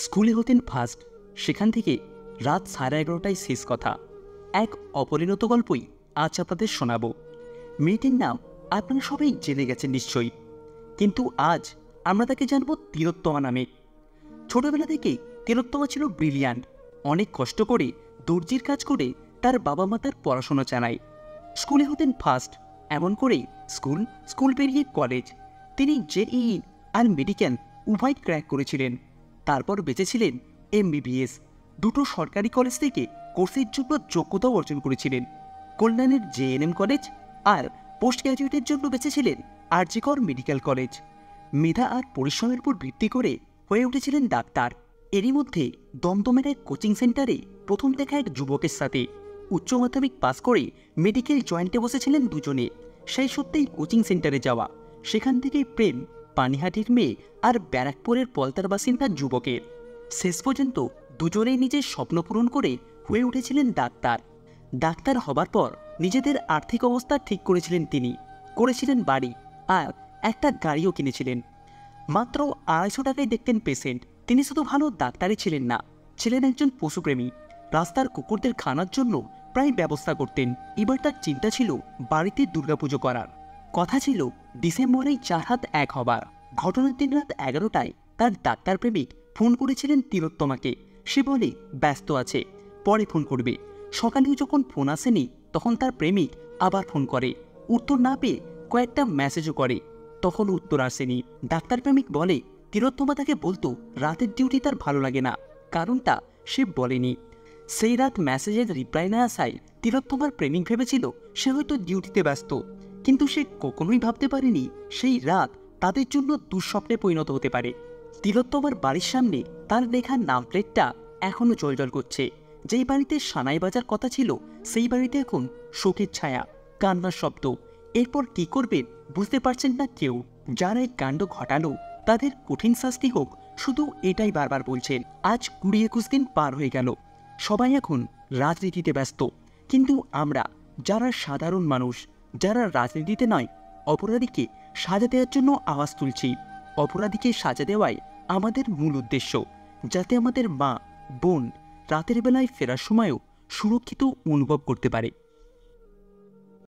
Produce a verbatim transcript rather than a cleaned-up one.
স্কুলে হতেন ফার্স্ট, সেখান থেকে রাত সাড়ে এগারোটায় শেষ কথা। এক অপরিণত গল্পই আজ আপনাদের শোনাব। মেয়েটির নাম আপনারা সবাই জেনে গেছেন নিশ্চয়ই, কিন্তু আজ আমরা তাকে জানব তিলোত্তমা নামে। ছোটবেলা থেকেই তিলোত্তমা ছিল ব্রিলিয়ান্ট। অনেক কষ্ট করে দর্জির কাজ করে তার বাবা মা তার পড়াশোনা চালায়। স্কুলে হতেন ফার্স্ট, এমন করেই স্কুল স্কুল পেরিয়ে কলেজ। তিনি জেইই আর মেডিকেল উভয় ক্র্যাক করেছিলেন। তারপর বেঁচেছিলেন এমবিবিএস। দুটো সরকারি কলেজ থেকে কোর্সের জন্য যোগ্যতাও অর্জন করেছিলেন। কল্যাণের জেএনএম কলেজ আর পোস্ট গ্র্যাজুয়েটের জন্য বেঁচেছিলেন আরজি কর মেডিকেল কলেজ। মেধা আর পরিশ্রমের উপর ভিত্তি করে হয়ে উঠেছিলেন ডাক্তার। এরই মধ্যে দমদমের এক কোচিং সেন্টারে প্রথম দেখা এক যুবকের সাথে। উচ্চ মাধ্যমিক পাস করে মেডিকেল জয়েন্টে বসেছিলেন দুজনে। সেই সত্যিই কোচিং সেন্টারে যাওয়া, সেখান থেকেই প্রেম পানিহাটির মেয়ে আর ব্যারাকপুরের পলতার বাসিন্দা যুবকের। শেষ পর্যন্ত দুজনেই নিজের স্বপ্ন পূরণ করে হয়ে উঠেছিলেন ডাক্তার। ডাক্তার হবার পর নিজেদের আর্থিক অবস্থা ঠিক করেছিলেন তিনি। করেছিলেন বাড়ি আর একটা গাড়িও কিনেছিলেন। মাত্র আড়াইশো টাকায় দেখতেন পেশেন্ট। তিনি শুধু ভালো ডাক্তারই ছিলেন না, ছিলেন একজন পশুপ্রেমী। রাস্তার কুকুরদের খানার জন্য প্রায় ব্যবস্থা করতেন। এবার তার চিন্তা ছিল বাড়িতে দুর্গাপুজো করার। কথা ছিল ডিসেম্বরেই চার হাত এক হবার। ঘটনার দিন রাত এগারোটায় তার ডাক্তার প্রেমিক ফোন করেছিলেন তিলোত্তমাকে। সে বলে ব্যস্ত আছে, পরে ফোন করবে। সকালেও যখন ফোন আসেনি তখন তার প্রেমিক আবার ফোন করে। উত্তর না পেয়ে কয়েকটা মেসেজও করে, তখন উত্তর আসেনি। ডাক্তার প্রেমিক বলে তিলোত্তমা তাকে বলতো রাতের ডিউটি তার ভালো লাগে না, কারণটা সে বলেনি। সেই রাত মেসেজের রিপ্লাই না আসায় তিলোত্তমার প্রেমিক ভেবেছিল সে হয়তো ডিউটিতে ব্যস্ত, কিন্তু সে কখনোই ভাবতে পারেনি সেই রাত তাদের জন্য দুঃস্বপ্নে পরিণত হতে পারে। তিলোত্তমার বাড়ির সামনে তার লেখা নাম প্লেটটা এখনও জলজল করছে। যেই বাড়িতে সানাই বাজার কথা ছিল সেই বাড়িতে এখন শোকের ছায়া, কান্নার শব্দ। এরপর কি করবেন বুঝতে পারছেন না কেউ। যারা এই কাণ্ড ঘটালো তাদের কঠিন শাস্তি হোক, শুধু এটাই বারবার বলছেন। আজ কুড়ি একুশ দিন পার হয়ে গেল, সবাই এখন রাজনীতিতে ব্যস্ত, কিন্তু আমরা যারা সাধারণ মানুষ, যারা রাজনীতিতে নয়, অপরাধীকে সাজা দেওয়ার জন্য আওয়াজ তুলছি। অপরাধীকে সাজা দেওয়াই আমাদের মূল উদ্দেশ্য, যাতে আমাদের মা বোন রাতের বেলায় ফেরার সময়ও সুরক্ষিত অনুভব করতে পারে।